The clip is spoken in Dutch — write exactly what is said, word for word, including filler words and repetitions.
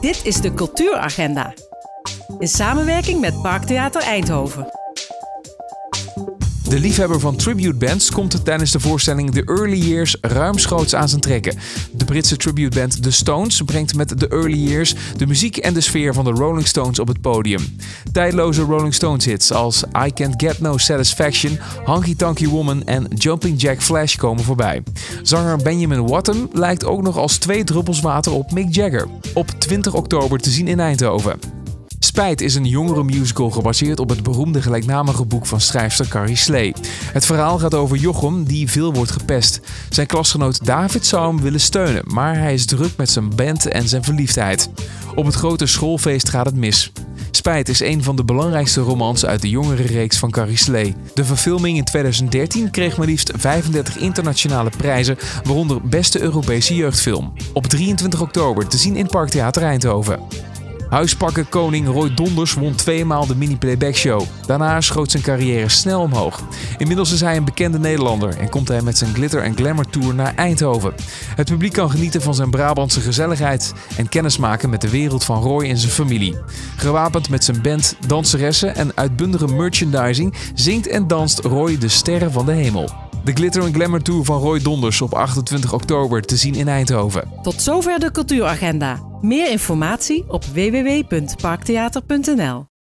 Dit is de Cultuuragenda. In samenwerking met Parktheater Eindhoven. De liefhebber van tribute bands komt er tijdens de voorstelling The Early Years ruimschoots aan zijn trekken. De Britse tribute band The Stones brengt met The Early Years de muziek en de sfeer van de Rolling Stones op het podium. Tijdloze Rolling Stones hits als I Can't Get No Satisfaction, Honky Tonky Woman en Jumping Jack Flash komen voorbij. Zanger Benjamin Wattam lijkt ook nog als twee druppels water op Mick Jagger. Op twintig oktober te zien in Eindhoven. Spijt is een jongerenmusical gebaseerd op het beroemde gelijknamige boek van schrijfster Carrie Slee. Het verhaal gaat over Jochem die veel wordt gepest. Zijn klasgenoot David zou hem willen steunen, maar hij is druk met zijn band en zijn verliefdheid. Op het grote schoolfeest gaat het mis. Spijt is een van de belangrijkste romans uit de jongerenreeks van Carrie Slee. De verfilming in tweeduizend dertien kreeg maar liefst vijfendertig internationale prijzen, waaronder beste Europese jeugdfilm. Op drieëntwintig oktober te zien in Parktheater Eindhoven. Huispakker koning Roy Donders won tweemaal de mini-playback show. Daarna schoot zijn carrière snel omhoog. Inmiddels is hij een bekende Nederlander en komt hij met zijn Glitter en Glamour Tour naar Eindhoven. Het publiek kan genieten van zijn Brabantse gezelligheid en kennismaken met de wereld van Roy en zijn familie. Gewapend met zijn band, danseressen en uitbundige merchandising zingt en danst Roy de sterren van de hemel. De Glitter en Glamour Tour van Roy Donders op achtentwintig oktober te zien in Eindhoven. Tot zover de Cultuuragenda. Meer informatie op w w w punt parktheater punt n l.